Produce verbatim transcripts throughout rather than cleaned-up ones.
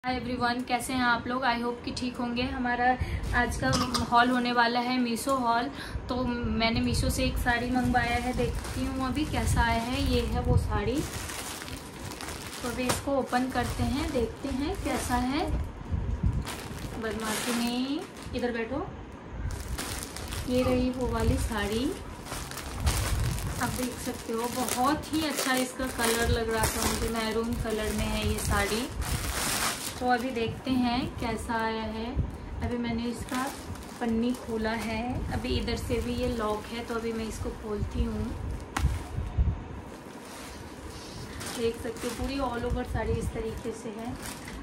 Hi everyone, कैसे हैं आप लोग। आई होप कि ठीक होंगे। हमारा आज का हॉल होने वाला है मीशो हॉल। तो मैंने मीशो से एक साड़ी मंगवाया है, देखती हूँ अभी कैसा आया है। ये है वो साड़ी। तो अभी इसको ओपन करते हैं, देखते हैं कैसा है। बदमाशी नहीं, इधर बैठो। ये रही वो वाली साड़ी, आप देख सकते हो। बहुत ही अच्छा इसका कलर लग रहा था मुझे, मैरून कलर में है ये साड़ी। तो अभी देखते हैं कैसा आया है। अभी मैंने इसका पन्नी खोला है, अभी इधर से भी ये लॉक है, तो अभी मैं इसको खोलती हूँ। देख सकते हो पूरी ऑल ओवर साड़ी इस तरीके से है।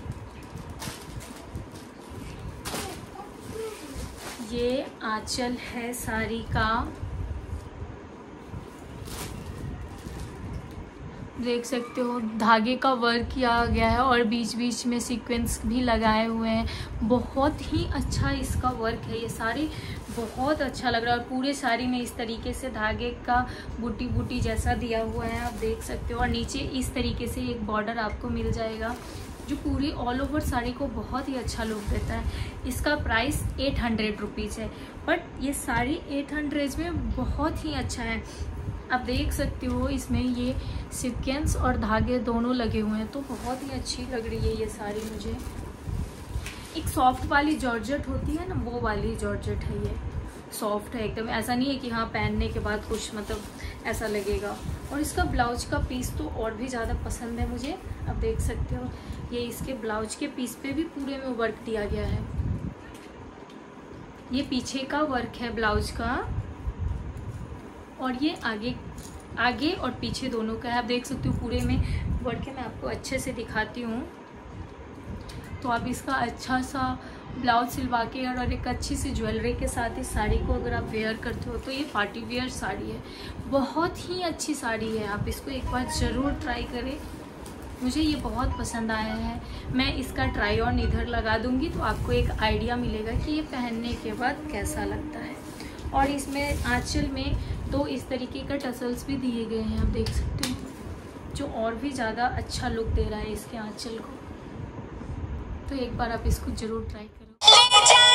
ये आंचल है साड़ी का, देख सकते हो। धागे का वर्क किया गया है और बीच बीच में सीक्वेंस भी लगाए हुए हैं। बहुत ही अच्छा इसका वर्क है। ये साड़ी बहुत अच्छा लग रहा है और पूरे साड़ी में इस तरीके से धागे का बूटी बूटी जैसा दिया हुआ है, आप देख सकते हो। और नीचे इस तरीके से एक बॉर्डर आपको मिल जाएगा जो पूरी ऑल ओवर साड़ी को बहुत ही अच्छा लुक देता है। इसका प्राइस एट हंड्रेड रुपीज़ है, बट ये साड़ी एट हंड्रेड में बहुत ही अच्छा है। आप देख सकते हो इसमें ये सीक्वेंस और धागे दोनों लगे हुए हैं, तो बहुत ही अच्छी लग रही है ये साड़ी मुझे। एक सॉफ्ट वाली जॉर्जेट होती है ना, वो वाली जॉर्जेट है ये। सॉफ्ट है एकदम, ऐसा नहीं है कि हाँ पहनने के बाद कुछ मतलब ऐसा लगेगा। और इसका ब्लाउज का पीस तो और भी ज़्यादा पसंद है मुझे। आप देख सकते हो ये इसके ब्लाउज के पीस पे भी पूरे में वर्क दिया गया है। ये पीछे का वर्क है ब्लाउज का, और ये आगे आगे और पीछे दोनों का है। आप देख सकते हो पूरे में वर्क है। मैं आपको अच्छे से दिखाती हूँ। तो आप इसका अच्छा सा ब्लाउज सिलवा के और एक अच्छी सी ज्वेलरी के साथ इस साड़ी को अगर आप वेयर करते हो तो ये पार्टी वेयर साड़ी है। बहुत ही अच्छी साड़ी है, आप इसको एक बार ज़रूर ट्राई करें। मुझे ये बहुत पसंद आया है। मैं इसका ट्राई ऑन इधर लगा दूँगी तो आपको एक आइडिया मिलेगा कि ये पहनने के बाद कैसा लगता है। और इसमें आंचल में दो इस तरीके का टसल्स भी दिए गए हैं, आप देख सकते हो, जो और भी ज़्यादा अच्छा लुक दे रहा है इसके आंचल को। तो एक बार आप इसको ज़रूर ट्राई करो।